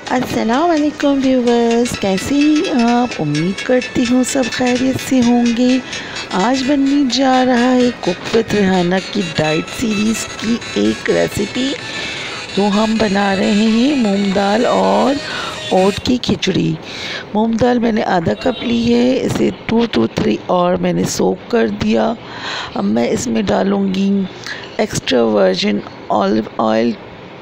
अस्सलाम वालेकुम व्यूवर्स, कैसे हैं आप। उम्मीद करती हूँ सब खैरियत से होंगे। आज बनने जा रहा है कुक विद रेहाना की डाइट सीरीज़ की एक रेसिपी। तो हम बना रहे हैं मूंग दाल और ओट की खिचड़ी। मूंग दाल मैंने आधा कप ली है, इसे 2 to 3 और मैंने सोक कर दिया। अब मैं इसमें डालूँगी extra virgin olive oil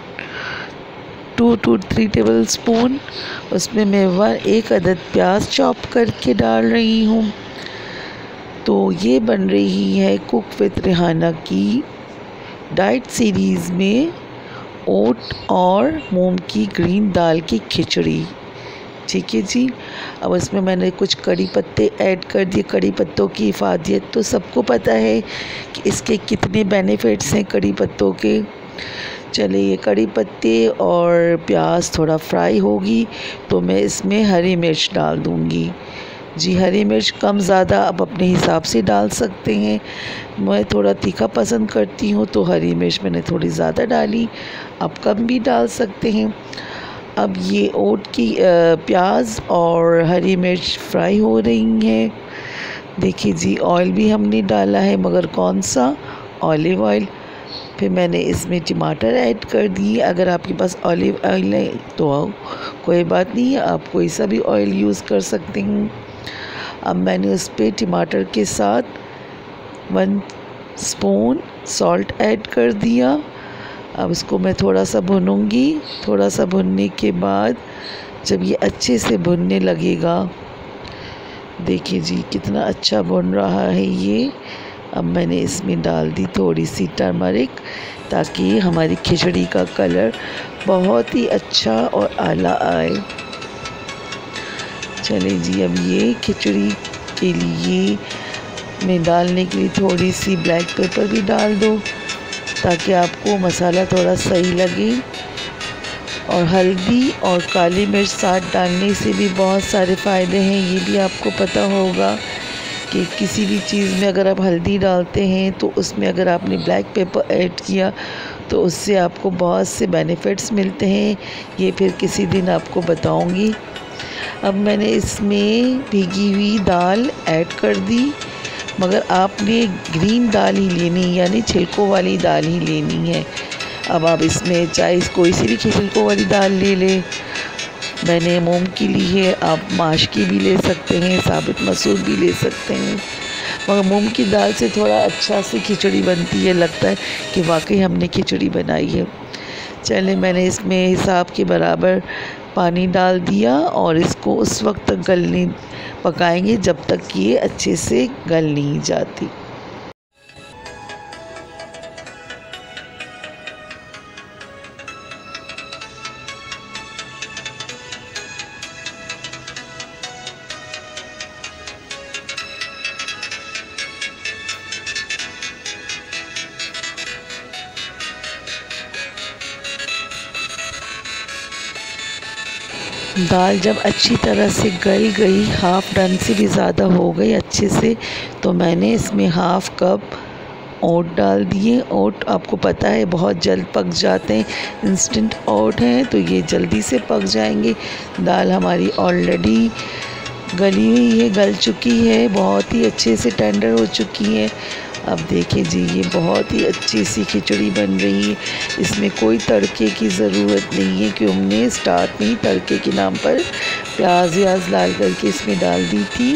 2 to 3 tablespoon. उसमें मैं एक अदद प्याज चॉप करके डाल रही हूँ। तो ये बन रही है कुक विद रेहाना की डाइट सीरीज़ में ओट और मूंग की ग्रीन दाल की खिचड़ी। ठीक है जी। अब इसमें मैंने कुछ कड़ी पत्ते ऐड कर दिए। कड़ी पत्तों की इफ़ादियत तो सबको पता है कि इसके कितने बेनिफिट्स हैं कड़ी पत्तों के। चलिए, ये कड़ी पत्ते और प्याज थोड़ा फ्राई होगी तो मैं इसमें हरी मिर्च डाल दूँगी। जी, हरी मिर्च कम ज़्यादा आप अपने हिसाब से डाल सकते हैं। मैं थोड़ा तीखा पसंद करती हूँ तो हरी मिर्च मैंने थोड़ी ज़्यादा डाली, आप कम भी डाल सकते हैं। अब ये ओट की प्याज और हरी मिर्च फ्राई हो रही हैं। देखिए जी, ऑयल भी हमने डाला है, मगर कौन सा, ऑलिव ऑयल। फिर मैंने इसमें टमाटर ऐड कर दिए। अगर आपके पास ऑलिव ऑयल है तो कोई बात नहीं है, आप कोई सा भी ऑयल यूज़ कर सकते हैं। अब मैंने उस पर टमाटर के साथ 1 स्पून सॉल्ट ऐड कर दिया। अब इसको मैं थोड़ा सा भूनूंगी। थोड़ा सा भुनने के बाद जब ये अच्छे से भुनने लगेगा, देखिए जी कितना अच्छा भुन रहा है ये। अब मैंने इसमें डाल दी थोड़ी सी टर्मरिक, ताकि हमारी खिचड़ी का कलर बहुत ही अच्छा और आला आए। चलिए जी, अब ये खिचड़ी के लिए मैं डालने के लिए थोड़ी सी ब्लैक पेपर भी डाल दो, ताकि आपको मसाला थोड़ा सही लगे। और हल्दी और काली मिर्च साथ डालने से भी बहुत सारे फ़ायदे हैं, ये भी आपको पता होगा कि किसी भी चीज़ में अगर आप हल्दी डालते हैं तो उसमें अगर आपने ब्लैक पेपर ऐड किया तो उससे आपको बहुत से बेनिफिट्स मिलते हैं। ये फिर किसी दिन आपको बताऊंगी। अब मैंने इसमें भीगी हुई दाल ऐड कर दी, मगर आपने ग्रीन दाल ही लेनी, यानी छिलकों वाली दाल ही लेनी है। अब आप इसमें चाहे कोई सी भी छिलकों वाली दाल ले लें। मैंने मूंग की ली है, आप माश की भी ले सकते हैं, साबित मसूर भी ले सकते हैं। मगर मूंग की दाल से थोड़ा अच्छा सी खिचड़ी बनती है, लगता है कि वाकई हमने खिचड़ी बनाई है। चले, मैंने इसमें हिसाब के बराबर पानी डाल दिया और इसको उस वक्त तक पकाएंगे जब तक कि ये अच्छे से गल नहीं जाती। दाल जब अच्छी तरह से गल गई, हाफ़ डन से भी ज़्यादा हो गई अच्छे से, तो मैंने इसमें हाफ़ कप ओट डाल दिए। ओट आपको पता है बहुत जल्द पक जाते हैं, इंस्टेंट ओट हैं तो ये जल्दी से पक जाएंगे। दाल हमारी ऑलरेडी गली हुई है, गल चुकी है, बहुत ही अच्छे से टेंडर हो चुकी है। अब देखिए जी, ये बहुत ही अच्छी सी खिचड़ी बन रही है। इसमें कोई तड़के की ज़रूरत नहीं है, कि हमने स्टार्ट में ही तड़के के नाम पर प्याज व्याज लाल करके इसमें डाल दी थी।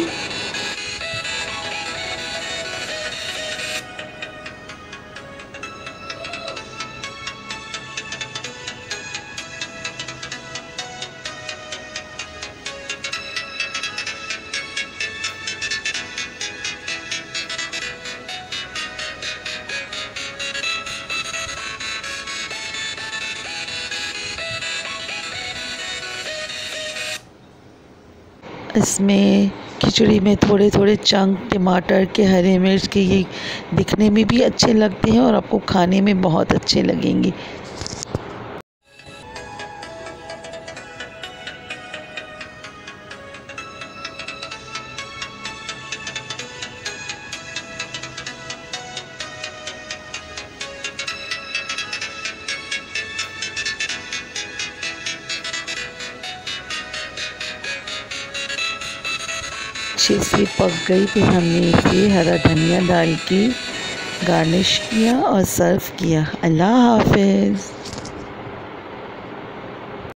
इसमें खिचड़ी में थोड़े थोड़े चंक टमाटर के, हरे मिर्च के, ये दिखने में भी अच्छे लगते हैं और आपको खाने में बहुत अच्छे लगेंगे। अच्छे से पक गई। फिर हमने इसे हरा धनिया डाल के गार्निश किया और सर्व किया। अल्लाह हाफ़िज़।